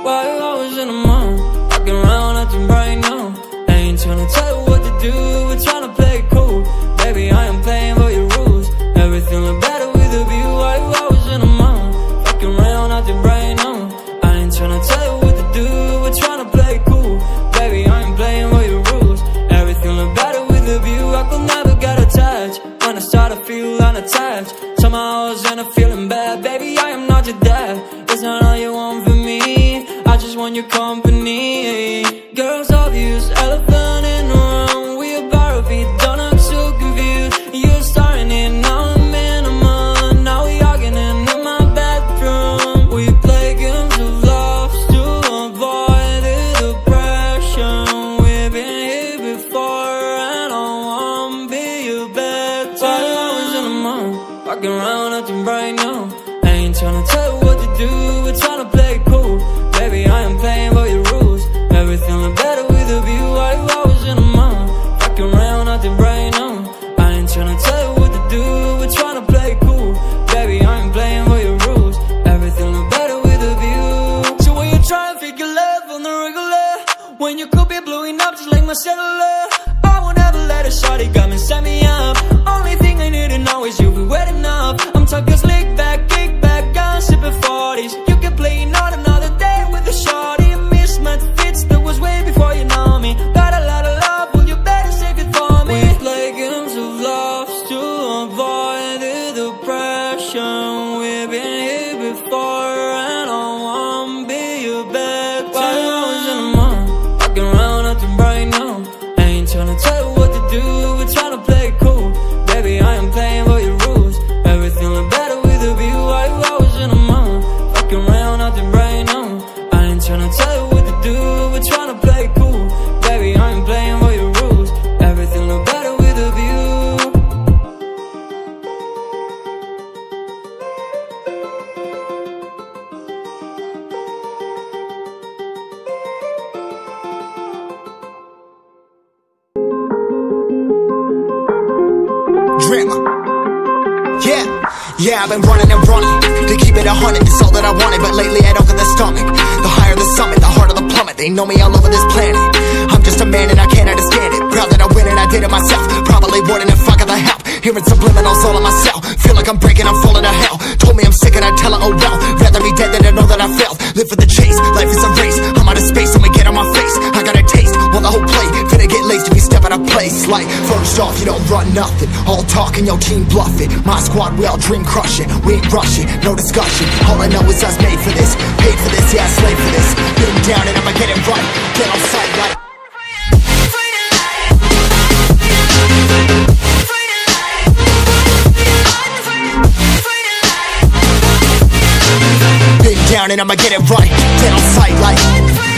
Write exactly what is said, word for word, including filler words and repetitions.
Why you always in the mood? Walking around acting right now. I ain't tryna tell you what to do, we're tryna play it cool. Baby, I am playing by your rules. Everything look better with a view. Why you always in the mood? Walking around acting right now. I ain't tryna tell you what to do, we're tryna play it cool. Baby, I am playing by your rules. Everything look better with a view. I could never get attached. When I start to feel unattached, somehow I was in a feeling bad. Baby, I am not your dad. It's not all you want from me, I just want your company. Girls obvious, elephant in the room. We about to be done, I'm so confused. You're starting it, now I'm in a mood. Now we arguing in my bedroom. We play games of love to avoid the depression. We've been here before and I won't be your bed. Why you always in the mood? Walking around acting right now. I ain't tryna tell you what to do, we're tryna play it cool. Baby, I am playing by your rules. Everything look better with a view. Why you always in the mood? Walking around acting right now. I ain't tryna tell you what to do, we're tryna play it cool. Baby, I am playing by your rules. Everything look better with a view. So when you try and figure love on the regular, when you could be blowing up just like my cellular, I won't ever let a shawty come and set me up. Only thing I need to know is you be wet enough. I'm talking slick back, kick back, gun sipping forties. You can play not another day with a shawty. A mismatch fits that was way before you know me. Got a lot of love, well you better save it for me. We play games of love to avoid the depression. We've been here before and I won't be your bed. Why you always in the mood? Walking around acting right now. I ain't tryna tell you what to do, we're tryna play it cool. Baby, I am playing by your rules. Everything look better with a view. Why you always in the mood? Walking around acting right now. I ain't tryna tell you what to do, we're tryna play it cool. Baby, I am playing by your rules. Everything look better with a view. Drama. Yeah, yeah, I've been running and running to keep it a hundred, it's all that I wanted. But lately I don't get the stomach. The higher the summit, the harder the plummet. They know me all over this planet. I'm just a man and I can't understand it. Proud that I win and I did it myself. Probably wouldn't if I got the help. Hearing subliminals all on myself. Feel like I'm breaking, I'm falling to hell. Told me I'm sick and I tell her, oh well. Rather be dead than to know that I failed. Live for the chase, life is a race. I'm out of space, I'ma get on my face. I got a taste, well the whole plate. Finna get laced if you step out of place. Like, first off, you don't run nothing. All talk and your team bluff it. My squad, we all dream crushing. We ain't rushing, no discussion. All I know is us made for this. Paid for this, yeah, slave for this. Been down and I'ma get it right. Get on sight like down and I'ma get it right. Get on sight like